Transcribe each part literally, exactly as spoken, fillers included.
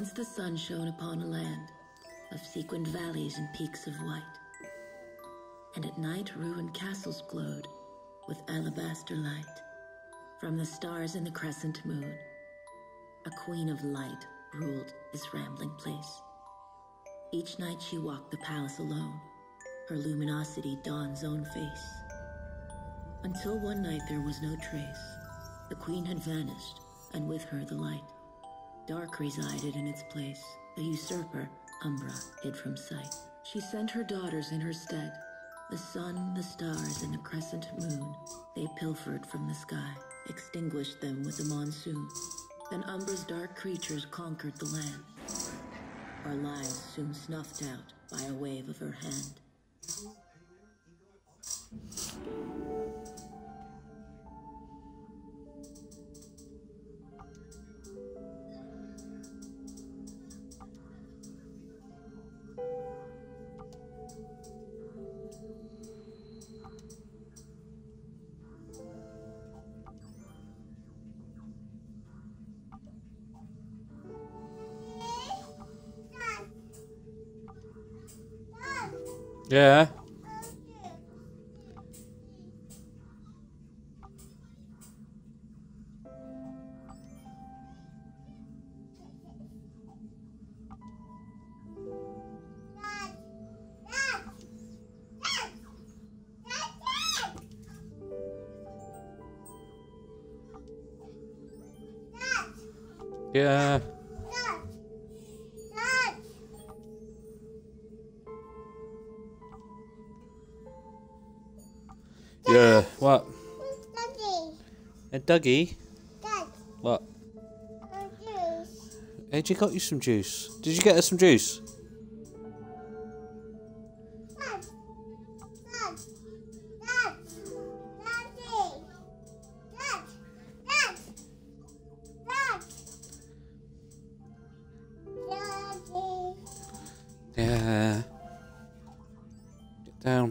Once the sun shone upon a land of sequined valleys and peaks of white, and at night ruined castles glowed with alabaster light. From the stars in the crescent moon, a queen of light ruled this rambling place. Each night she walked the palace alone, her luminosity dawn's own face. Until one night there was no trace. The queen had vanished, and with her the light. Dark resided in its place, the usurper, Umbra, hid from sight. She sent her daughters in her stead, the sun, the stars, and the crescent moon. They pilfered from the sky, extinguished them with the monsoon. Then Umbra's dark creatures conquered the land. Our lives soon snuffed out by a wave of her hand. Yeah. Yeah. Yeah. What? Dougie. A Dougie? Dad. What? Juice. Ed, you got you some juice. Did you get us some juice? Dad. Dad. Dad. Daddy. Dad. Dad. Dad. Daddy. Yeah. Get down.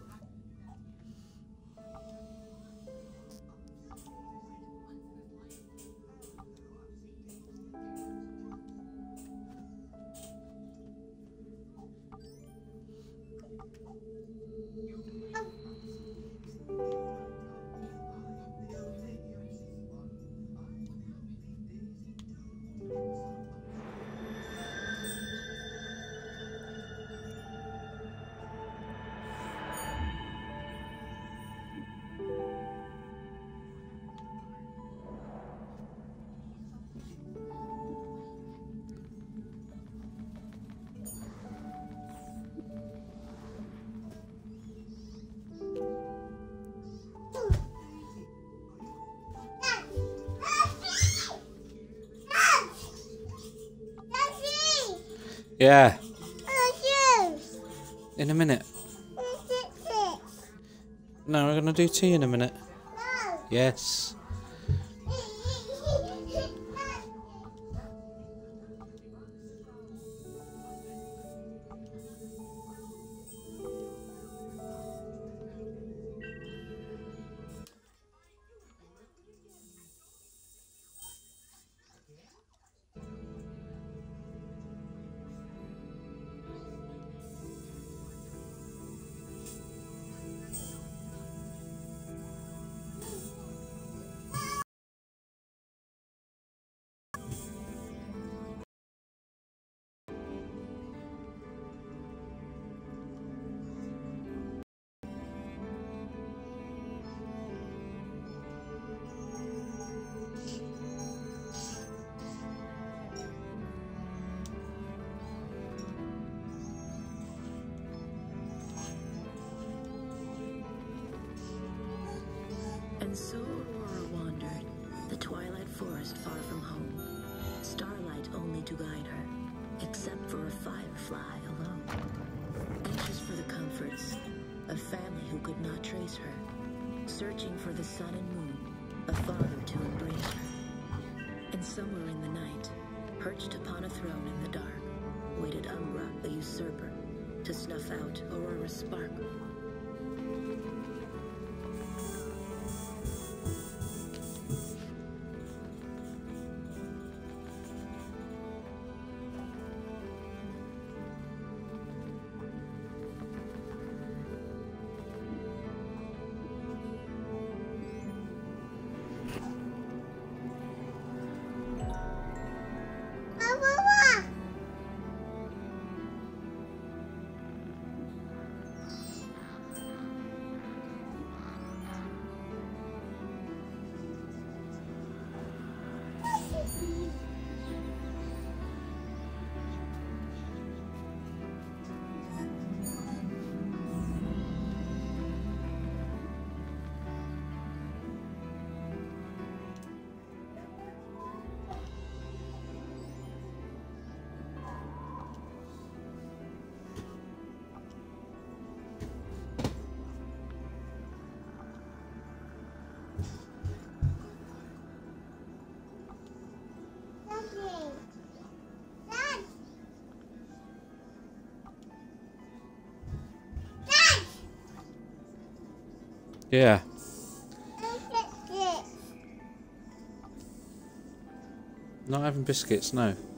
Yeah. In a minute. No, we're gonna do tea in a minute. Yes. And so Aurora wandered, the twilight forest far from home, starlight only to guide her, except for a firefly alone. Anxious for the comforts of family who could not trace her, searching for the sun and moon, a father to embrace her. And somewhere in the night, perched upon a throne in the dark, waited Umbra, the usurper, to snuff out Aurora's spark. Yeah. Biscuits. Not having biscuits, no.